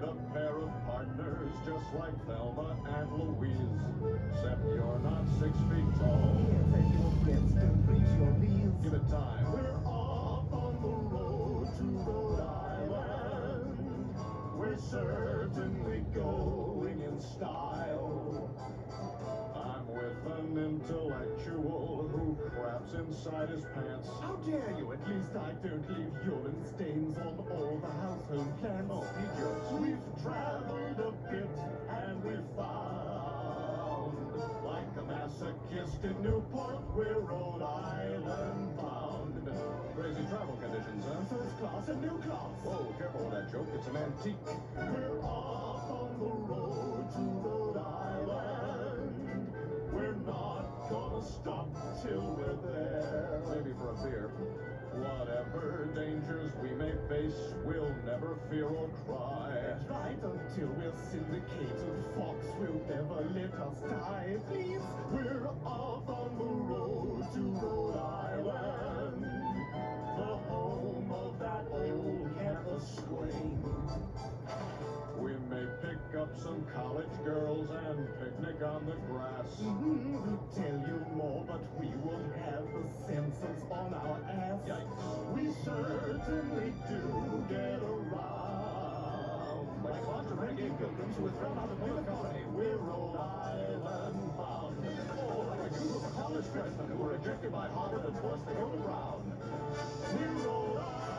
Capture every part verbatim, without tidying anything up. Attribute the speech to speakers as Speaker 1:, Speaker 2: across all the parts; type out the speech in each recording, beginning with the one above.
Speaker 1: find a pair of partners just like Thelma and Louise. Except you're not six feet tall.
Speaker 2: Yes, and your breasts don't reach your knees.
Speaker 1: Give it time. We're off on the road to Rhode Island. We're certainly going in style. I'm with an intellectual who craps inside his pants.
Speaker 2: How dare you? At least I don't leave urine stains on all the household plants.
Speaker 1: Oh, he jokes. We've traveled a bit and we've found, like a masochist in Newport, we're Rhode Island bound. Crazy travel conditions, huh?
Speaker 2: First class and new class.
Speaker 1: Whoa, careful with that joke. It's an antique. We're off on the road to Rhode Island. We're not gonna stop till we're there. Maybe for a beer. Whatever dangers we may face, we'll never fear or cry.
Speaker 2: That's right, until we're syndicated. Fox will never let us die. Please,
Speaker 1: We're off on the road to Rhode Island, the home of that old campus swain. We may pick up some college girls and picnic on the grass.
Speaker 2: mm-hmm, we'll tell you more, but we will have the sensors on our ass.
Speaker 1: Yikes. We certainly do get around. Like a bunch of renegade pilgrims who were thrown out of Plymouth Colony, we're Rhode Island bound. Or like a group of college freshmen who were ejected by Harvard and forced to go to Brown. We're Rhode Island bound.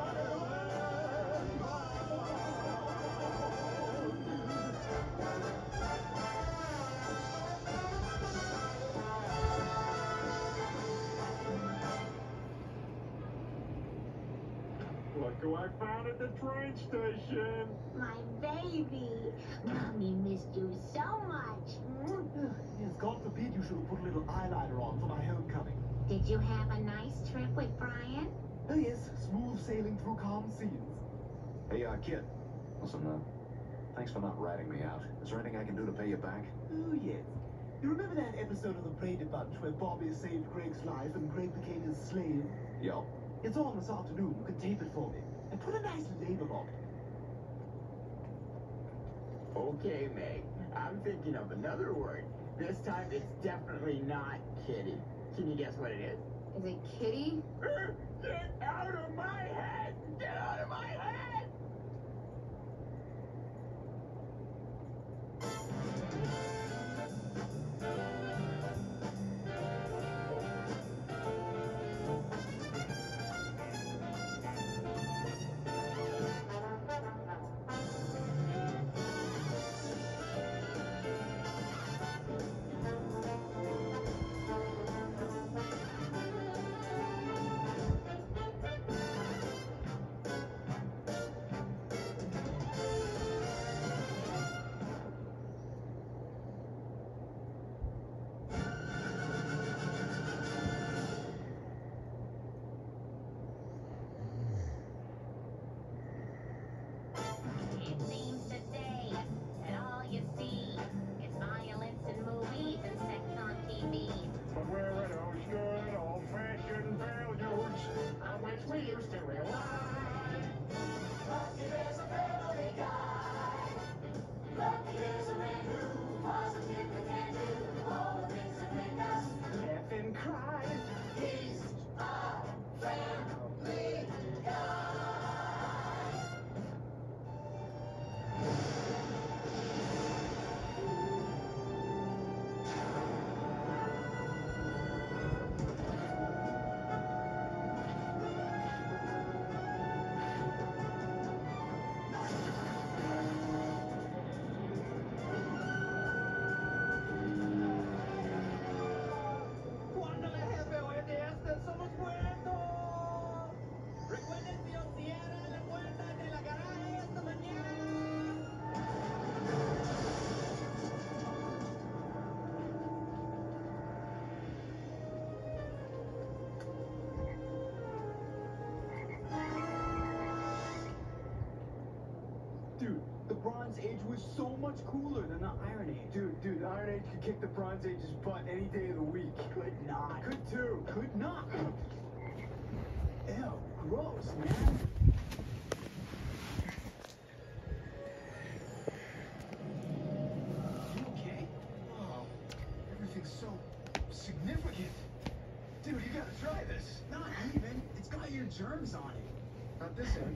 Speaker 3: Look who I found at the train station.
Speaker 4: My baby. Mommy missed you so much.
Speaker 2: Yes, God forbid you should have put a little eyeliner on for my homecoming.
Speaker 4: Did you have a nice trip with Brian?
Speaker 2: Oh yes, smooth sailing through calm seas.
Speaker 5: Hey, uh, kid. Listen, uh, thanks for not ratting me out. Is there anything I can do to pay you back?
Speaker 2: Oh yes. You remember that episode of the Brady Bunch where Bobby saved Greg's life and Greg became his slave?
Speaker 5: Yo.
Speaker 2: It's on this afternoon. You can tape it for me. And put a nice label on it.
Speaker 6: Okay, Meg. I'm thinking of another word. This time it's definitely not kitty. Can you guess what it is?
Speaker 7: Is it kitty?
Speaker 6: Get out of my head! Get out of my head!
Speaker 4: It seems today that all you see is violence in movies and sex on T V.
Speaker 3: But where are those good old-fashioned values on which we used to rely?
Speaker 8: Lucky there's a family guy. Lucky there's a man who positively can do all the things that make us
Speaker 3: Laugh and cry.
Speaker 8: He's a family guy.
Speaker 9: Cuando la jefe oye este somos muertos. Recuerden si os cierran la puerta de la garaje esta mañana.
Speaker 2: Dude, the Bronze Age was so much cooler than the Iron Age. Dude, dude, the Iron Age could kick the Bronze Age's butt any day of the week. Could not. Could too. Could not. Ew, gross, man. something so significant. Dude, you gotta try this. Not even. It's got your germs on it. Not this end.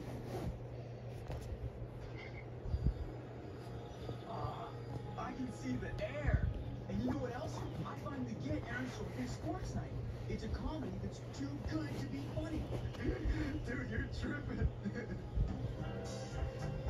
Speaker 2: Uh, I can see the air. And you know what else? I finally get Aaron Sorkin's Sports Night. It's a comedy that's too good to be funny. Dude, you're tripping.